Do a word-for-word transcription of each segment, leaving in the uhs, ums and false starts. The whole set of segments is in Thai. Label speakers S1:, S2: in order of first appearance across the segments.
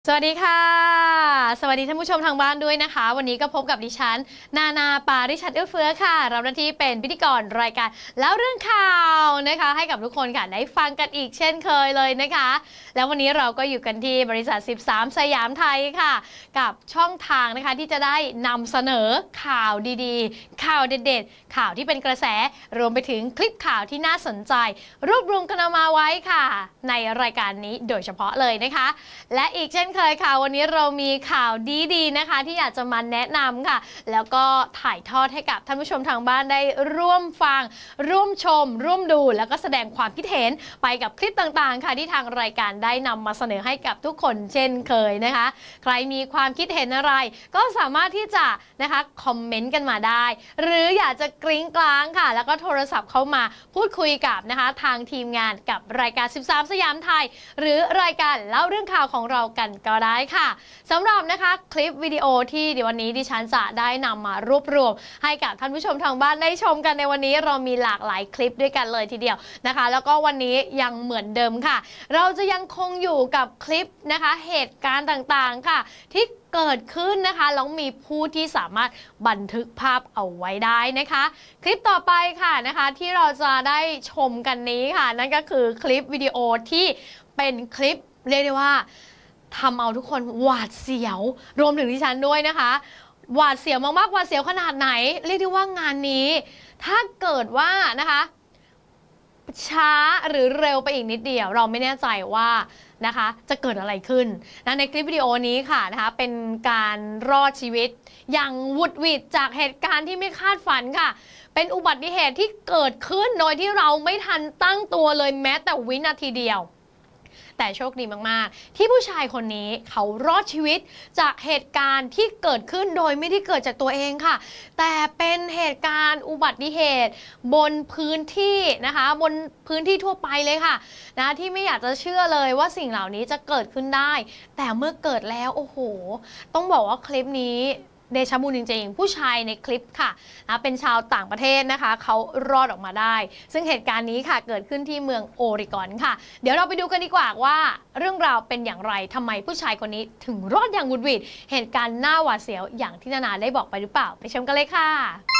S1: สวัสดีค่ะสวัสดีท่านผู้ชมทางบ้านด้วยนะคะวันนี้ก็พบกับดิฉันนานาปาริชัดเอื้อเฟื้อค่ะรับหน้าที่เป็นพิธีกรรายการแล้วเรื่องข่าวนะคะให้กับทุกคนค่ะได้ฟังกันอีกเช่นเคยเลยนะคะแล้ววันนี้เราก็อยู่กันที่บริษัทสิบสามสยามไทยค่ะกับช่องทางนะคะที่จะได้นำเสนอข่าวดีๆข่าวเด็ดๆข่าวที่เป็นกระแสรวมไปถึงคลิปข่าวที่น่าสนใจรวบรวมกันมาไว้ค่ะในรายการนี้โดยเฉพาะเลยนะคะและอีกเช่นเคยค่ะวันนี้เรามีข่าวดีๆนะคะที่อยากจะมาแนะนำค่ะแล้วก็ถ่ายทอดให้กับท่านผู้ชมทางบ้านได้ร่วมฟังร่วมชมร่วมดูแล้วก็แสดงความคิดเห็นไปกับคลิปต่างๆค่ะที่ทางรายการได้นำมาเสนอให้กับทุกคนเช่นเคยนะคะใครมีความคิดเห็นอะไรก็สามารถที่จะนะคะคอมเมนต์กันมาได้หรืออยากจะกริ้งกลางค่ะแล้วก็โทรศัพท์เข้ามาพูดคุยกับนะคะทางทีมงานกับรายการสิบสามสยามไทยหรือรายการเล่าเรื่องข่าวของเรากันก็ได้ค่ะสำหรับนะคะคลิปวิดีโอที่เดี๋ยววันนี้ดิฉันจะได้นำมารวบรวมให้กับท่านผู้ชมทางบ้านได้ชมกันในวันนี้เรามีหลากหลายคลิปด้วยกันเลยทีเดียวนะคะแล้วก็วันนี้ยังเหมือนเดิมค่ะเราจะยังคงอยู่กับคลิปนะคะเหตุการณ์ต่างๆค่ะที่เกิดขึ้นนะคะแล้วมีผู้ที่สามารถบันทึกภาพเอาไว้ได้นะคะคลิปต่อไปค่ะนะคะที่เราจะได้ชมกันนี้ค่ะนั่นก็คือคลิปวิดีโอที่เป็นคลิปเรียกได้ว่าทำเอาทุกคนหวาดเสียวรวมถึงดิฉันด้วยนะคะหวาดเสียวมากๆหวาดเสียวขนาดไหนเรียกได้ว่างานนี้ถ้าเกิดว่านะคะช้าหรือเร็วไปอีกนิดเดียวเราไม่แน่ใจว่านะคะจะเกิดอะไรขึ้นนะในคลิปวิดีโอนี้ค่ะนะคะเป็นการรอดชีวิตอย่างวุดหวิดจากเหตุการณ์ที่ไม่คาดฝันค่ะเป็นอุบัติเหตุที่เกิดขึ้นโดยที่เราไม่ทันตั้งตัวเลยแม้แต่วินาทีเดียวแต่โชคดีมากๆที่ผู้ชายคนนี้เขารอดชีวิตจากเหตุการณ์ที่เกิดขึ้นโดยไม่ได้เกิดจากตัวเองค่ะแต่เป็นเหตุการณ์อุบัติเหตุบนพื้นที่นะคะบนพื้นที่ทั่วไปเลยค่ะนะที่ไม่อยากจะเชื่อเลยว่าสิ่งเหล่านี้จะเกิดขึ้นได้แต่เมื่อเกิดแล้วโอ้โหต้องบอกว่าคลิปนี้เดชะบุญจริงๆผู้ชายในคลิปค่ะนะเป็นชาวต่างประเทศนะคะเขารอดออกมาได้ซึ่งเหตุการณ์นี้ค่ะเกิดขึ้นที่เมืองโอริกอนค่ะเดี๋ยวเราไปดูกันดีกว่าว่าเรื่องราวเป็นอย่างไรทำไมผู้ชายคนนี้ถึงรอดอย่างหวุดหวิดเหตุการณ์น่าหวาดเสียวอย่างที่นานาได้บอกไปหรือเปล่าไปชมกันเลยค่ะ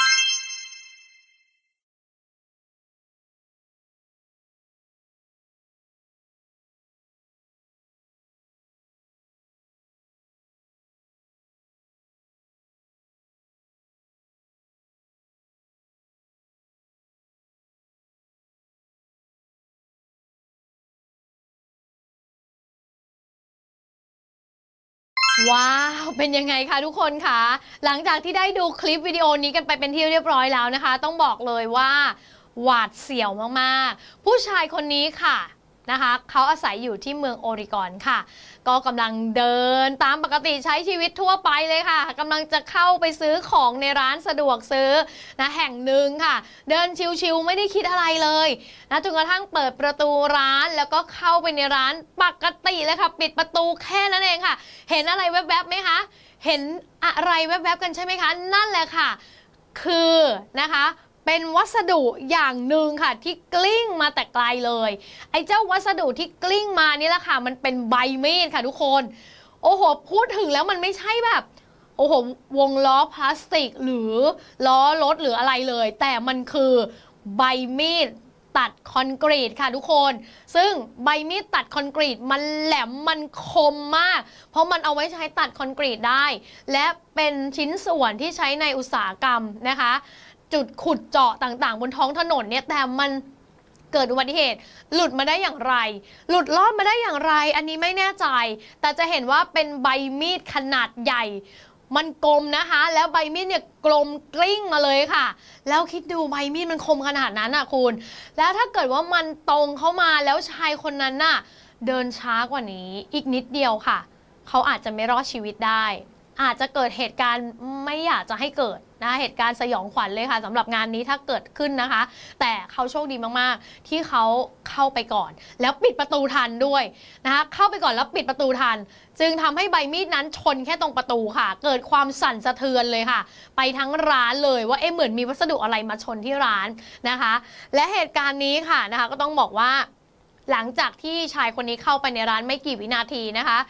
S1: ว้าวเป็นยังไงคะทุกคนคะหลังจากที่ได้ดูคลิปวิดีโอนี้กันไปเป็นที่เรียบร้อยแล้วนะคะต้องบอกเลยว่าหวาดเสียวมากๆผู้ชายคนนี้ค่ะนะคะเขาอาศัยอยู่ที่เมืองโอริกอนค่ะก็กำลังเดินตามปกติใช้ชีวิตทั่วไปเลยค่ะกำลังจะเข้าไปซื้อของในร้านสะดวกซื้อนะแห่งหนึ่งค่ะเดินชิวๆไม่ได้คิดอะไรเลยนะจนกระทั่งเปิดประตูร้านแล้วก็เข้าไปในร้านปกติเลยค่ะปิดประตูแค่นั้นเองค่ะเห็นอะไรแวบๆไหมคะเห็นอะไรแวบๆกันใช่ไหมคะนั่นแหละค่ะคือนะคะเป็นวัสดุอย่างหนึ่งค่ะที่กลิ้งมาแต่ไกลเลยไอ้เจ้าวัสดุที่กลิ้งมานี่แหละค่ะมันเป็นใบมีดค่ะทุกคนโอ้โหพูดถึงแล้วมันไม่ใช่แบบโอ้โหวงล้อพลาสติกหรือล้อรถหรืออะไรเลยแต่มันคือใบมีดตัดคอนกรีตค่ะทุกคนซึ่งใบมีดตัดคอนกรีตมันแหลมมันคมมากเพราะมันเอาไว้ใช้ตัดคอนกรีตได้และเป็นชิ้นส่วนที่ใช้ในอุตสาหกรรมนะคะจุดขุดเจาะต่างๆบนท้องถนนเนี่ยแต่มันเกิดอุบัติเหตุหลุดมาได้อย่างไรหลุดรอดมาได้อย่างไรอันนี้ไม่แน่ใจแต่จะเห็นว่าเป็นใบมีดขนาดใหญ่มันกลมนะคะแล้วใบมีดเนี่ยกลมกลิ้งมาเลยค่ะแล้วคิดดูใบมีดมันคมขนาดนั้นอ่ะคุณแล้วถ้าเกิดว่ามันตรงเข้ามาแล้วชายคนนั้นน่ะเดินช้ากว่านี้อีกนิดเดียวค่ะเขาอาจจะไม่รอดชีวิตได้อาจจะเกิดเหตุการณ์ไม่อยากจะให้เกิดนะเหตุการณ์สยองขวัญเลยค่ะสำหรับงานนี้ถ้าเกิดขึ้นนะคะแต่เขาโชคดีมากๆที่เขาเข้าไปก่อนแล้วปิดประตูทันด้วยนะคะเข้าไปก่อนแล้วปิดประตูทันจึงทำให้ใบมีดนั้นชนแค่ตรงประตูค่ะเกิดความสั่นสะเทือนเลยค่ะไปทั้งร้านเลยว่าเอ๊ะเหมือนมีวัสดุอะไรมาชนที่ร้านนะคะและเหตุการณ์นี้ค่ะนะคะก็ต้องบอกว่าหลังจากที่ชายคนนี้เข้าไปในร้านไม่กี่วินาทีนะคะ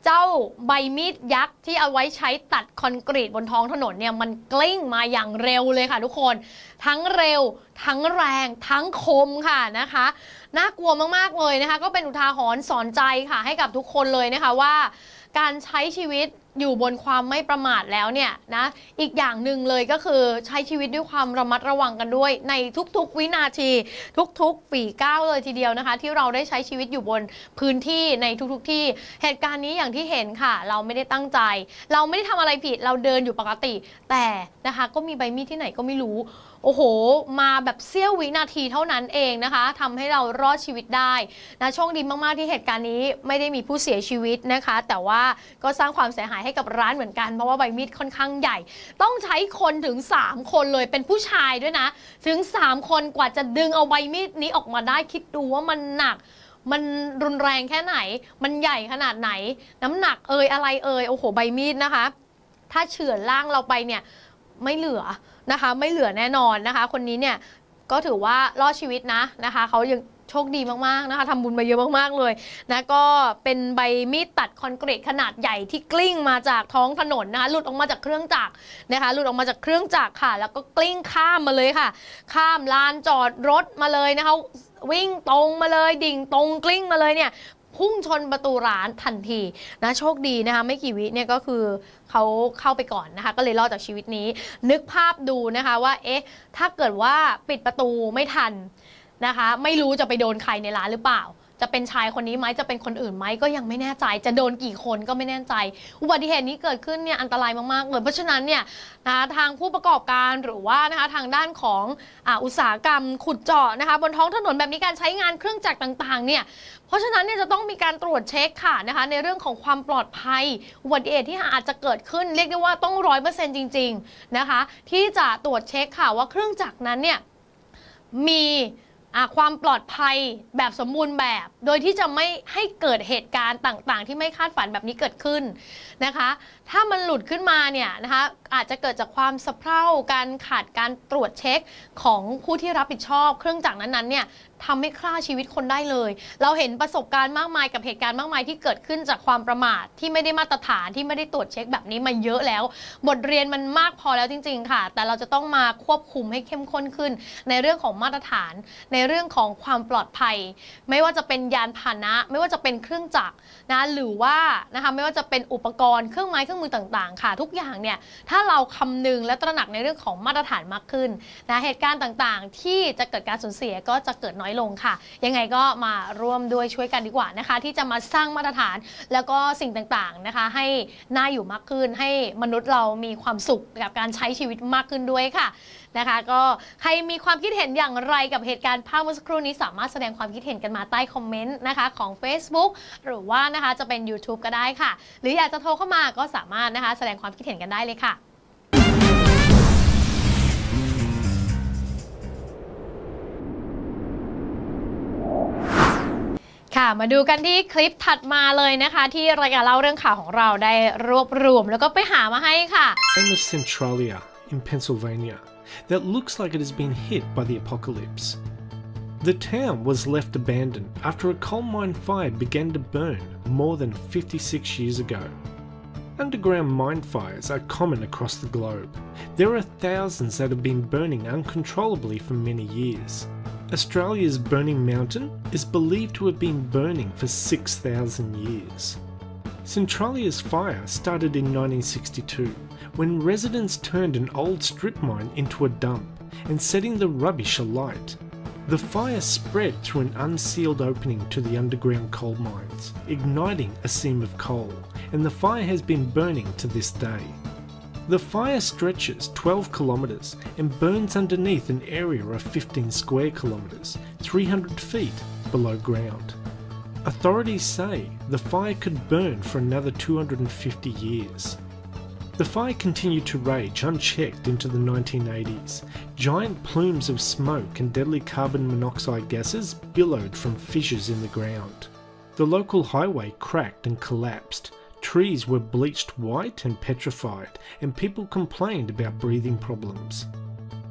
S1: เจ้าใบมีดยักษ์ที่เอาไว้ใช้ตัดคอนกรีตบนท้องถนนเนี่ยมันกลิ้งมาอย่างเร็วเลยค่ะทุกคนทั้งเร็วทั้งแรงทั้งคมค่ะนะคะน่ากลัวมากๆเลยนะคะก็เป็นอุทาหรณ์สอนใจค่ะให้กับทุกคนเลยนะคะว่าการใช้ชีวิตอยู่บนความไม่ประมาทแล้วเนี่ยนะอีกอย่างหนึ่งเลยก็คือใช้ชีวิตด้วยความระมัดระวังกันด้วยในทุกๆวินาทีทุกๆฝีก้าวเลยทีเดียวนะคะที่เราได้ใช้ชีวิตอยู่บนพื้นที่ในทุกๆที่เหตุการณ์นี้อย่างที่เห็นค่ะเราไม่ได้ตั้งใจเราไม่ได้ทำอะไรผิดเราเดินอยู่ปกติแต่นะคะก็มีใบมีดที่ไหนก็ไม่รู้โอ้โหมาแบบเสี้ยววินาทีเท่านั้นเองนะคะทำให้เรารอดชีวิตได้นะโชคดีมากๆที่เหตุการณ์นี้ไม่ได้มีผู้เสียชีวิตนะคะแต่ว่าก็สร้างความเสียหายให้กับร้านเหมือนกันเพราะว่าใบมีดค่อนข้างใหญ่ต้องใช้คนถึงสามคนเลยเป็นผู้ชายด้วยนะถึงสามคนกว่าจะดึงเอาใบมีดนี้ออกมาได้คิดดูว่ามันหนักมันรุนแรงแค่ไหนมันใหญ่ขนาดไหนน้ำหนักเอ่ยอะไรเอ่ยโอ้โหใบมีดนะคะถ้าเฉือนล่างเราไปเนี่ยไม่เหลือนะคะไม่เหลือแน่นอนนะคะคนนี้เนี่ยก็ถือว่ารอดชีวิตนะนะคะเขายังโชคดีมากๆนะคะทำบุญมาเยอะมากๆเลยนะก็เป็นใบมีดตัดคอนกรีตขนาดใหญ่ที่กลิ้งมาจากท้องถนนนะคะหลุดออกมาจากเครื่องจักรนะคะหลุดออกมาจากเครื่องจักรค่ะแล้วก็กลิ้งข้ามมาเลยค่ะข้ามลานจอดรถมาเลยนะคะวิ่งตรงมาเลยดิ่งตรงกลิ้งมาเลยเนี่ยพุ่งชนประตูร้านทันทีนะโชคดีนะคะไม่กี่วิเนี่ยก็คือเขาเข้าไปก่อนนะคะก็เลยรอดจากชีวิตนี้นึกภาพดูนะคะว่าเอ๊ะถ้าเกิดว่าปิดประตูไม่ทันนะคะไม่รู้จะไปโดนใครในร้านหรือเปล่าจะเป็นชายคนนี้ไหมจะเป็นคนอื่นไหมก็ยังไม่แน่ใจจะโดนกี่คนก็ไม่แน่ใจอุบัติเหตุนี้เกิดขึ้นเนี่ยอันตรายมากๆเลยเพราะฉะนั้นเนี่ยนะทางผู้ประกอบการหรือว่านะคะทางด้านของอ่าอุตสาหกรรมขุดเจาะนะคะบนท้องถนนแบบนี้การใช้งานเครื่องจักรต่างๆเนี่ยเพราะฉะนั้นเนี่ยจะต้องมีการตรวจเช็คค่ะนะคะในเรื่องของความปลอดภัยอุบัติเหตุที่อาจจะเกิดขึ้นเรียกได้ว่าต้องร้อยเปอร์เซ็นต์จริงๆนะคะที่จะตรวจเช็คค่ะว่าเครื่องจักรนั้นเนี่ยมีความปลอดภัยแบบสมบูรณ์แบบโดยที่จะไม่ให้เกิดเหตุการณ์ต่างๆที่ไม่คาดฝันแบบนี้เกิดขึ้นนะคะถ้ามันหลุดขึ้นมาเนี่ยนะคะอาจจะเกิดจากความสะเพร่าการขาดการตรวจเช็คของผู้ที่รับผิดชอบเครื่องจักรนั้นๆเนี่ยทำให้ฆ่าชีวิตคนได้เลยเราเห็นประสบการณ์มากมายกับเหตุการณ์มากมายที่เกิดขึ้นจากความประมาทที่ไม่ได้มาตรฐานที่ไม่ได้ตรวจเช็คแบบนี้มาเยอะแล้วบทเรียนมันมากพอแล้วจริงๆค่ะแต่เราจะต้องมาควบคุมให้เข้มข้นขึ้นในเรื่องของมาตรฐานในเรื่องของความปลอดภัยไม่ว่าจะเป็นยานพาหนะไม่ว่าจะเป็นเครื่องจักรนะหรือว่านะคะไม่ว่าจะเป็นอุปกรณ์เครื่องไม้เครื่องมือต่างๆค่ะทุกอย่างเนี่ยถ้าเราคำนึงและตระหนักในเรื่องของมาตรฐานมากขึ้นนะเหตุการณ์ต่างๆที่จะเกิดการสูญเสียก็จะเกิดน้อยลงค่ะยังไงก็มาร่วมด้วยช่วยกันดีกว่านะคะที่จะมาสร้างมาตรฐานแล้วก็สิ่งต่างๆนะคะให้น่าอยู่มากขึ้นให้มนุษย์เรามีความสุขกับการใช้ชีวิตมากขึ้นด้วยค่ะนะคะก็ใครมีความคิดเห็นอย่างไรกับเหตุการณ์ภาพเมื่อสักครู่นี้สามารถแสดงความคิดเห็นกันมาใต้คอมเมนต์นะคะของ Facebook หรือว่านะคะจะเป็น YouTube ก็ได้ค่ะหรืออยากจะโทรเข้ามาก็สามารถนะคะแสดงความคิดเห็นกันได้เลยค่ะค่ะมาดูกันที่คลิปถัดมาเลยนะคะที่รายการเล่าเรื่องข่าวของเราได้รวบรวมแล้วก็ไปหามาให้ค่ะ
S2: Famous Centralia in Pennsylvania that looks like it has been hit by the apocalypse. The town was left abandoned after a coal mine fire began to burn more than fifty-six years ago. Underground mine fires are common across the globe. There are thousands that have been burning uncontrollably for many years. Australia's Burning Mountain is believed to have been burning for six thousand years. Centralia's fire started in nineteen sixty-two, when residents turned an old strip mine into a dump and setting the rubbish alight. The fire spread through an unsealed opening to the underground coal mines, igniting a seam of coal, and the fire has been burning to this day. The fire stretches twelve kilometres and burns underneath an area of fifteen square kilometres, three hundred feet below ground. Authorities say the fire could burn for another two hundred fifty years. The fire continued to rage unchecked into the nineteen eighties. Giant plumes of smoke and deadly carbon monoxide gases billowed from fissures in the ground. The local highway cracked and collapsed. Trees were bleached white and petrified, and people complained about breathing problems.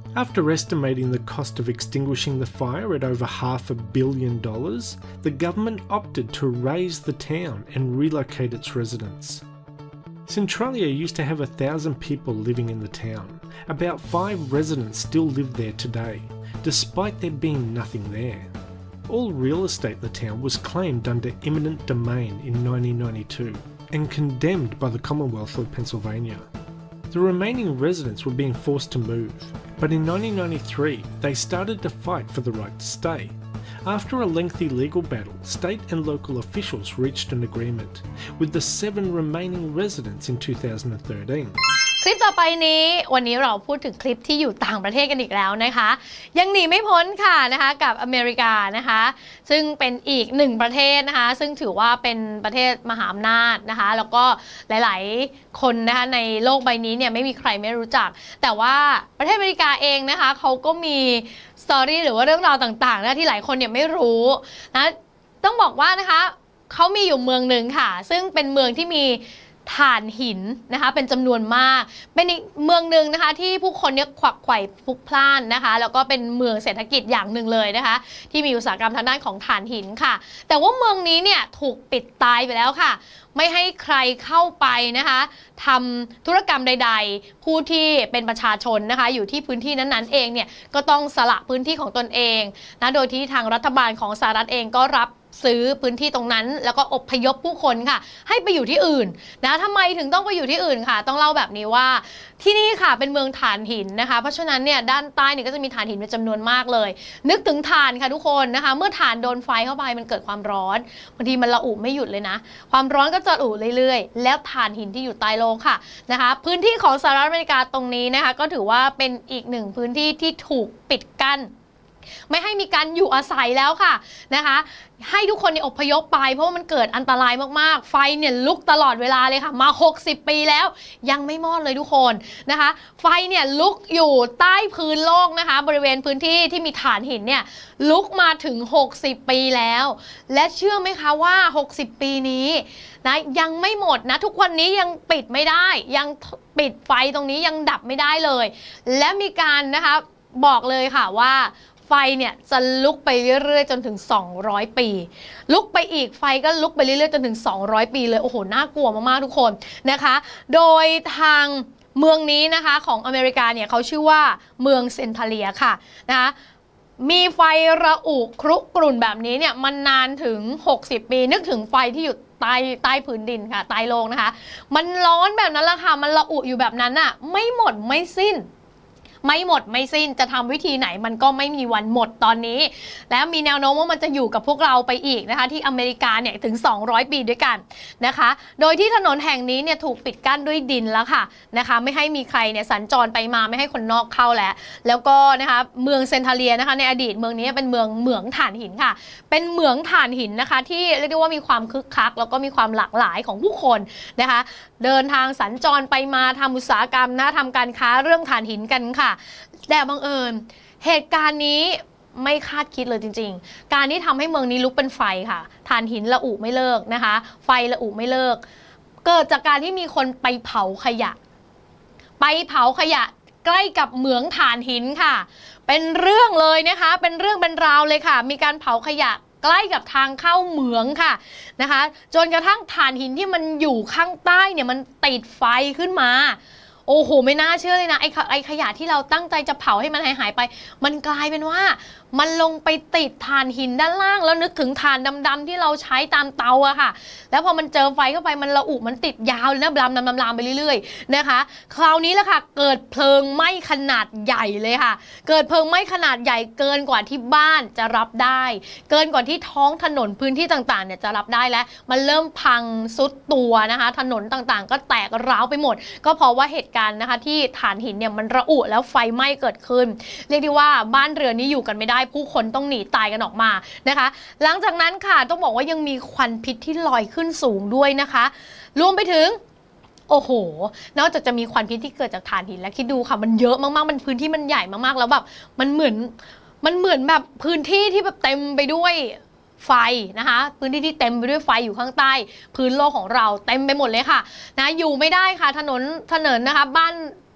S2: After estimating the cost of extinguishing the fire at over half a billion dollars, the government opted to raze the town and relocate its residents. Centralia used to have a thousand people living in the town. About five residents still live there today, despite there being nothing there. All real estate in the town was claimed under eminent domain in nineteen ninety-two and condemned by the Commonwealth of Pennsylvania. The remaining residents were being forced to move, but in nineteen ninety-three they started to fight for the right to stay. After a lengthy legal battle, state and local officials reached an agreement, with the seven remaining residents in two thousand thirteen.
S1: คลิปต่อไปนี้วันนี้เราพูดถึงคลิปที่อยู่ต่างประเทศกันอีกแล้วนะคะยังหนีไม่พ้นค่ะนะคะกับอเมริกานะคะซึ่งเป็นอีกหนึ่งประเทศนะคะซึ่งถือว่าเป็นประเทศมหาอำนาจนะคะแล้วก็หลายๆคนนะคะในโลกใบนี้เนี่ยไม่มีใครไม่รู้จักแต่ว่าประเทศอเมริกาเองนะคะเขาก็มีสตอรี่หรือว่าเรื่องราวต่างๆนะที่หลายคนเนี่ยไม่รู้นะต้องบอกว่านะคะเขามีอยู่เมืองหนึ่งค่ะซึ่งเป็นเมืองที่มีถ่านหินนะคะเป็นจำนวนมากเป็นอีกเมืองหนึ่งนะคะที่ผู้คนเนี่ยขวักไขว่พลุกพล่านนะคะแล้วก็เป็นเมืองเศรษฐกิจอย่างหนึ่งเลยนะคะที่มีอุตสาหกรรมทางด้านของถ่านหินค่ะแต่ว่าเมืองนี้เนี่ยถูกปิดตายไปแล้วค่ะไม่ให้ใครเข้าไปนะคะทำธุรกรรมใดๆผู้ที่เป็นประชาชนนะคะอยู่ที่พื้นที่นั้นๆเองเนี่ยก็ต้องสละพื้นที่ของตนเองนะโดยที่ทางรัฐบาลของสหรัฐเองก็รับซื้อพื้นที่ตรงนั้นแล้วก็อพยพผู้คนค่ะให้ไปอยู่ที่อื่นนะทำไมถึงต้องไปอยู่ที่อื่นค่ะต้องเล่าแบบนี้ว่าที่นี่ค่ะเป็นเมืองถ่านหินนะคะเพราะฉะนั้นเนี่ยด้านใต้เนี่ยก็จะมีถ่านหินเป็นจำนวนมากเลยนึกถึงถ่านค่ะทุกคนนะคะเมื่อถ่านโดนไฟเข้าไปมันเกิดความร้อนบางทีมันระอุไม่หยุดเลยนะความร้อนก็จะระอุเรื่อยๆแล้วถ่านหินที่อยู่ใต้โลกค่ะนะคะพื้นที่ของสหรัฐอเมริกาตรงนี้นะคะก็ถือว่าเป็นอีกหนึ่งพื้นที่ที่ถูกปิดกั้นไม่ให้มีการอยู่อาศัยแล้วค่ะนะคะให้ทุกคนเนี่ยอพยพไปเพราะว่ามันเกิดอันตรายมากๆไฟเนี่ยลุกตลอดเวลาเลยค่ะมาหกสิบปีแล้วยังไม่มอดเลยทุกคนนะคะไฟเนี่ยลุกอยู่ใต้พื้นโลกนะคะบริเวณพื้นที่ที่มีถ่านหินเนี่ยลุกมาถึงหกสิบปีแล้วและเชื่อไหมคะว่าหกสิบปีนี้นะยังไม่หมดนะทุกวันนี้ยังปิดไม่ได้ยังปิดไฟตรงนี้ยังดับไม่ได้เลยและมีการนะคะบอกเลยค่ะว่าไฟเนี่ยจะลุกไปเรื่อยๆจนถึงสองร้อยปีลุกไปอีกไฟก็ลุกไปเรื่อยๆจนถึงสองร้อยปีเลยโอ้โหน่ากลัวมากๆทุกคนนะคะโดยทางเมืองนี้นะคะของอเมริกาเนี่ยเขาชื่อว่าเมืองเซนทาเลียค่ะนะคะมีไฟระอุครุกรุ่นแบบนี้เนี่ยมันนานถึงหกสิบปีนึกถึงไฟที่อยู่ใต้ใต้พื้นดินค่ะใต้โลกนะคะมันร้อนแบบนั้นแหละค่ะมันระอุอยู่แบบนั้นอะไม่หมดไม่สิ้นไม่หมดไม่สิ้นจะทำวิธีไหนมันก็ไม่มีวันหมดตอนนี้แล้วมีแนวโน้มว่ามันจะอยู่กับพวกเราไปอีกนะคะที่อเมริกาเนี่ยถึงสองร้อยปีด้วยกันนะคะโดยที่ถนนแห่งนี้เนี่ยถูกปิดกั้นด้วยดินแล้วค่ะนะคะไม่ให้มีใครเนี่ยสัญจรไปมาไม่ให้คนนอกเข้าแล้วแล้วก็นะคะเมืองเซนทาเลียนะคะในอดีตเมืองนี้เป็นเมืองเหมืองถ่านหินค่ะเป็นเหมืองถ่านหินนะคะที่เรียกได้ว่ามีความคึกคักแล้วก็มีความหลากหลายของผู้คนนะคะเดินทางสัญจรไปมาทำอุตสาหกรรมนะทำการค้าเรื่องถ่านหินกันค่ะแต่บังเอิญเหตุการณ์นี้ไม่คาดคิดเลยจริงๆการที่ทำให้เมืองนี้ลุกเป็นไฟค่ะถ่านหินระอุไม่เลิกนะคะไฟระอุไม่เลิกเกิดจากการที่มีคนไปเผาขยะไปเผาขยะใกล้กับเหมืองถ่านหินค่ะเป็นเรื่องเลยนะคะเป็นเรื่องเป็นราวเลยค่ะมีการเผาขยะใกล้กับทางเข้าเหมืองค่ะนะคะจนกระทั่งถ่านหินที่มันอยู่ข้างใต้เนี่ยมันติดไฟขึ้นมาโอ้โหไม่น่าเชื่อเลยนะไอ้ไอ้ขยะที่เราตั้งใจจะเผาให้มันหายหายไปมันกลายเป็นว่ามันลงไปติดถ่านหินด้านล่างแล้วนึกถึงถ่านดำๆที่เราใช้ตามเตาอะค่ะแล้วพอมันเจอไฟเข้าไปมันระอุมันติดยาวเลยนะลามลามลามไปเรื่อยๆนะคะคราวนี้แหละค่ะเกิดเพลิงไหม้ขนาดใหญ่เลยค่ะเกิดเพลิงไหม้ขนาดใหญ่เกินกว่าที่บ้านจะรับได้เกินกว่าที่ท้องถนนพื้นที่ต่างๆเนี่ยจะรับได้แล้วมันเริ่มพังซุดตัวนะคะถนนต่างๆก็แตกร้าวไปหมดก็เพราะว่าเหตุการณ์นะคะที่ถ่านหินเนี่ยมันระอุแล้วไฟไหม้เกิดขึ้นเรียกได้ว่าบ้านเรือนนี้อยู่กันไม่ได้ผู้คนต้องหนีตายกันออกมานะคะหลังจากนั้นค่ะต้องบอกว่ายังมีควันพิษที่ลอยขึ้นสูงด้วยนะคะรวมไปถึงโอ้โหนอกจากจะมีควันพิษที่เกิดจากถ่านหินแล้วคิดดูค่ะมันเยอะมากๆมันพื้นที่มันใหญ่มากๆแล้วแบบมันเหมือนมันเหมือนแบบพื้นที่ที่แบบเต็มไปด้วยไฟนะคะพื้นที่ที่เต็มไปด้วยไฟอยู่ข้างใต้พื้นโลกของเราเต็มไปหมดเลยค่ะนะอยู่ไม่ได้ค่ะถนนถนนนะคะบ้าน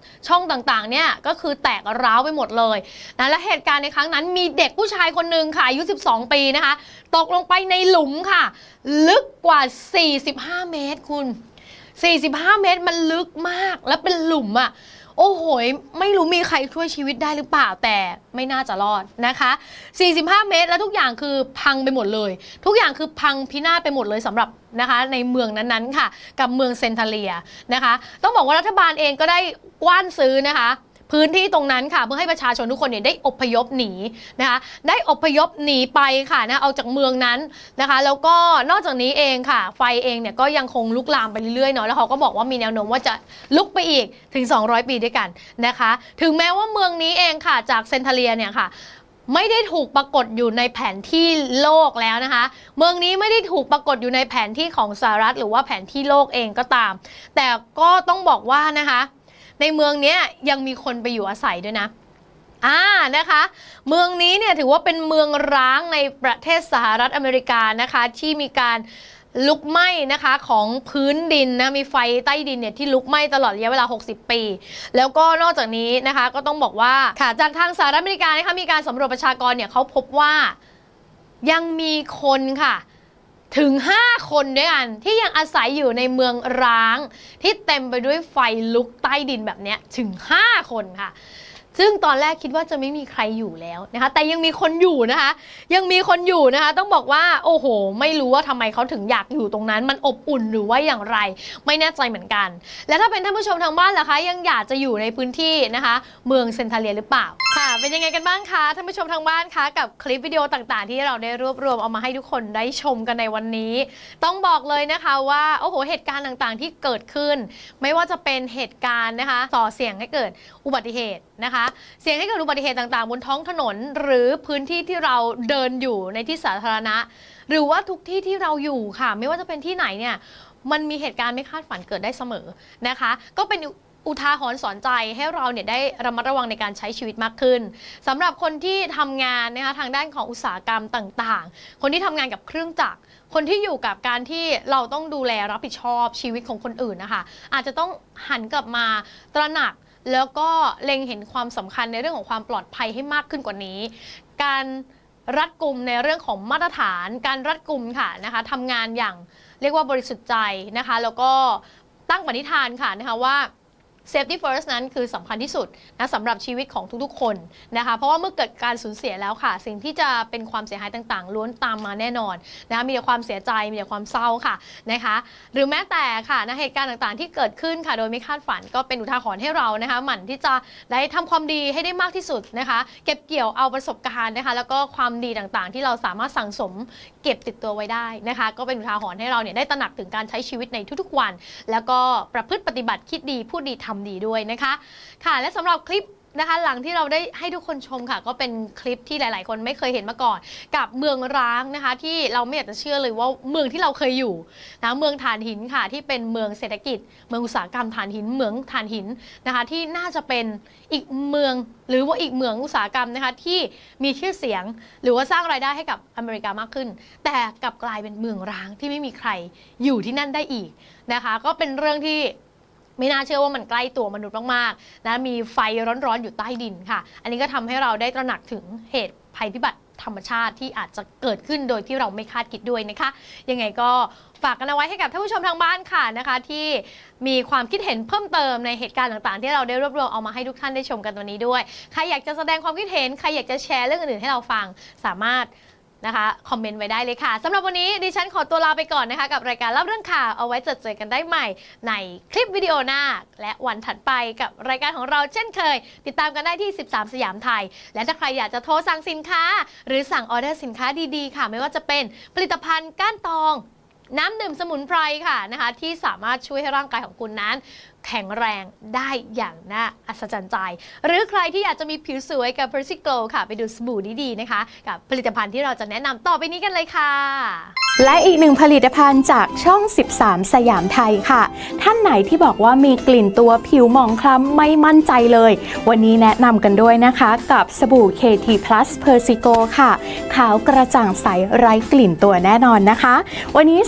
S1: ช่องต่างๆเนี่ยก็คือแตกร้าวไปหมดเลยนะและเหตุการณ์ในครั้งนั้นมีเด็กผู้ชายคนหนึ่งค่ะอายุสิบสองปีนะคะตกลงไปในหลุมค่ะลึกกว่าสี่สิบห้าเมตรคุณสี่สิบห้าเมตรมันลึกมากและเป็นหลุมอ่ะโอ้โหไม่รู้มีใครช่วยชีวิตได้หรือเปล่าแต่ไม่น่าจะรอดนะคะสี่สิบห้าเมตรแล้วทุกอย่างคือพังไปหมดเลยทุกอย่างคือพังพินาศไปหมดเลยสำหรับนะคะในเมืองนั้นๆค่ะกับเมืองเซนทาเลียนะคะต้องบอกว่ารัฐบาลเองก็ได้กว้านซื้อนะคะพื้นที่ตรงนั้นค่ะเพื่อให้ประชาชนทุกคนเนี่ยได้อพยพหนีนะคะได้อพยพหนีไปค่ะนะเอาจากเมืองนั้นนะคะแล้วก็นอกจากนี้เองค่ะไฟเองเนี่ยก็ยังคงลุกลามไปเรื่อยๆเนาะแล้วเขาก็บอกว่ามีแนวโน้มว่าจะลุกไปอีกถึงสองร้อยปีด้วยกันนะคะถึงแม้ว่าเมืองนี้เองค่ะจากเซนทาเลียเนี่ยค่ะไม่ได้ถูกปรากฏอยู่ในแผนที่โลกแล้วนะคะเมืองนี้ไม่ได้ถูกปรากฏอยู่ในแผนที่ของสหรัฐหรือว่าแผนที่โลกเองก็ตามแต่ก็ต้องบอกว่านะคะในเมืองนี้ยังมีคนไปอยู่อาศัยด้วยนะอ่านะคะเมืองนี้เนี่ยถือว่าเป็นเมืองร้างในประเทศสหรัฐอเมริกานะคะที่มีการลุกไหม้นะคะของพื้นดินนะมีไฟใต้ดินเนี่ยที่ลุกไหม้ตลอดระยะเวลาหกสิบปีแล้วก็นอกจากนี้นะคะก็ต้องบอกว่าค่ะจากทางสหรัฐอเมริกานะคะมีการสำรวจประชากรเนี่ยเขาพบว่ายังมีคนค่ะถึงห้าคนด้วยกันที่ยังอาศัยอยู่ในเมืองร้างที่เต็มไปด้วยไฟลุกใต้ดินแบบนี้ถึงห้าคนค่ะซึ่งตอนแรกคิดว่าจะไม่มีใครอยู่แล้วนะคะแต่ยังมีคนอยู่นะคะยังมีคนอยู่นะคะต้องบอกว่าโอ้โหไม่รู้ว่าทำไมเขาถึงอยากอยู่ตรงนั้นมันอบอุ่นหรือว่าอย่างไรไม่แน่ใจเหมือนกันและถ้าเป็นท่านผู้ชมทางบ้านล่ะคะยังอยากจะอยู่ในพื้นที่นะคะเมืองเซนทาเลียหรือเปล่าค่ะเป็นยังไงกันบ้างคะท่านผู้ชมทางบ้านคะกับคลิปวิดีโอต่างๆที่เราได้รวบรวมเอามาให้ทุกคนได้ชมกันในวันนี้ต้องบอกเลยนะคะว่าโอ้โหเหตุการณ์ต่างๆที่เกิดขึ้นไม่ว่าจะเป็นเหตุการณ์นะคะส่อเสี่ยงให้เกิดอุบัติเหตุนะคะเสี่ยงให้เกิดอุบัติเหตุต่างๆบนท้องถนนหรือพื้นที่ที่เราเดินอยู่ในที่สาธารณะหรือว่าทุกที่ที่เราอยู่ค่ะไม่ว่าจะเป็นที่ไหนเนี่ยมันมีเหตุการณ์ไม่คาดฝันเกิดได้เสมอนะคะก็เป็นอุทาหรณ์สอนใจให้เราเนี่ยได้ระมัดระวังในการใช้ชีวิตมากขึ้นสำหรับคนที่ทำงานนะคะทางด้านของอุตสาหกรรมต่างๆคนที่ทำงานกับเครื่องจักรคนที่อยู่กับการที่เราต้องดูแลรับผิดชอบชีวิตของคนอื่นนะคะอาจจะต้องหันกลับมาตระหนักแล้วก็เล็งเห็นความสำคัญในเรื่องของความปลอดภัยให้มากขึ้นกว่านี้การรัดกุมในเรื่องของมาตรฐานการรัดกุมค่ะนะคะทำงานอย่างเรียกว่าบริสุทธิ์ใจนะคะแล้วก็ตั้งปณิธานค่ะนะคะว่าSafety First นั้นคือสำคัญที่สุดนะสำหรับชีวิตของทุกๆคนนะคะเพราะว่าเมื่อเกิดการสูญเสียแล้วค่ะสิ่งที่จะเป็นความเสียหายต่างๆล้วนตามมาแน่นอนนะคะมีแต่ความเสียใจมีแต่ความเศร้าค่ะนะคะหรือแม้แต่ค่ะนะเหตุการณ์ต่างๆที่เกิดขึ้นค่ะโดยไม่คาดฝันก็เป็นอุทาหรณ์ให้เรานะคะหมั่นที่จะได้ทำความดีให้ได้มากที่สุดนะคะเก็บเกี่ยวเอาประสบการณ์นะคะแล้วก็ความดีต่างๆที่เราสามารถสั่งสมเก็บติดตัวไว้ได้นะคะก็เป็นอุทาหรณ์ให้เราเนี่ยได้ตระหนักถึงการใช้ชีวิตในทุกๆวันแล้วก็ประพฤติปฏิบัติคิดดีพูดดีทำดีด้วยนะคะค่ะและสำหรับคลิปนะคะหลังที่เราได้ให้ทุกคนชมค่ะก็เป็นคลิปที่หลายๆคนไม่เคยเห็นมาก่อนกับเมืองร้างนะคะที่เราไม่อยากจะเชื่อเลยว่าเมืองที่เราเคยอยู่นะเมืองถ่านหินค่ะที่เป็นเมืองเศรษฐกิจเมืองอุตสาหกรรมถ่านหินเมืองถ่านหินนะคะที่น่าจะเป็นอีกเมืองหรือว่าอีกเมืองอุตสาหกรรมนะคะที่มีชื่อเสียงหรือว่าสร้างรายได้ให้กับอเมริกามากขึ้นแต่กลับกลายเป็นเมืองร้างที่ไม่มีใครอยู่ที่นั่นได้อีกนะคะก็เป็นเรื่องที่ไม่น่าเชื่อว่ามันใกล้ตัวมนุษย์มากๆนะมีไฟร้อนๆอยู่ใต้ดินค่ะอันนี้ก็ทำให้เราได้ตระหนักถึงเหตุภัยพิบัติธรรมชาติที่อาจจะเกิดขึ้นโดยที่เราไม่คาดคิดด้วยนะคะยังไงก็ฝากกันเอาไว้ให้กับท่านผู้ชมทางบ้านค่ะนะคะที่มีความคิดเห็นเพิ่มเติมในเหตุการณ์ต่างๆที่เราได้รวบรวมเอามาให้ทุกท่านได้ชมกันตัวนี้ด้วยใครอยากจะแสดงความคิดเห็นใครอยากจะแชร์เรื่องอื่นๆให้เราฟังสามารถนะคะคอมเมนต์ไว้ได้เลยค่ะสำหรับวันนี้ดิฉันขอตัวลาไปก่อนนะคะกับรายการเล่าเรื่องข่าวเอาไว้เจอเจอกันได้ใหม่ในคลิปวิดีโอหน้าและวันถัดไปกับรายการของเราเช่นเคยติดตามกันได้ที่สิบสามสยามไทยและถ้าใครอยากจะโทรสั่งสินค้าหรือสั่งออเดอร์สินค้าดีๆค่ะไม่ว่าจะเป็นผลิตภัณฑ์ก้านตองน้ำดื่มสมุนไพรค่ะนะคะที่สามารถช่วยให้ร่างกายของคุณนั้นแข็งแรงได้อย่างน่าอัศจรรย์ใจหรือใครที่อยากจะมีผิวสวยกับ Percy Glow ค่ะไปดูสบู่ดีๆนะคะกับผลิตภัณฑ์ที่เราจะแนะนำต่อไปนี้กันเลยค่ะ
S3: และอีกหนึ่งผลิตภัณฑ์จากช่องสิบสามสยามไทยค่ะท่านไหนที่บอกว่ามีกลิ่นตัวผิวหมองคล้ำไม่มั่นใจเลยวันนี้แนะนำกันด้วยนะคะกับสบู่ เค ที Plus Percy Glow ค่ะขาวกระจ่างใสไร้กลิ่นตัวแน่นอนนะคะวันนี้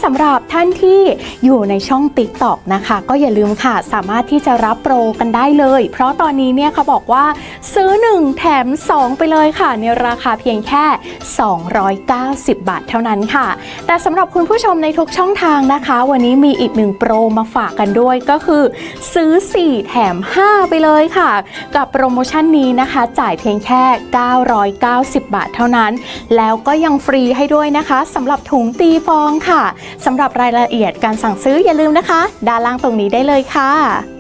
S3: สำหรับท่านที่อยู่ในช่อง TikTok นะคะก็อย่าลืมค่ะสามารถที่จะรับโปรกันได้เลยเพราะตอนนี้เนี่ยเขาบอกว่าซื้อหนึ่งแถมสองไปเลยค่ะในราคาเพียงแค่สองร้อยเก้าสิบบาทเท่านั้นค่ะแต่สำหรับคุณผู้ชมในทุกช่องทางนะคะวันนี้มีอีกหนึ่งโปรมาฝากกันด้วยก็คือซื้อสี่แถมห้าไปเลยค่ะกับโปรโมชั่นนี้นะคะจ่ายเพียงแค่เก้าร้อยเก้าสิบบาทเท่านั้นแล้วก็ยังฟรีให้ด้วยนะคะสำหรับถุงตีฟองค่ะสำหรับรายละเอียดการสั่งซื้ออย่าลืมนะคะด้านล่างตรงนี้ได้เลยค่ะ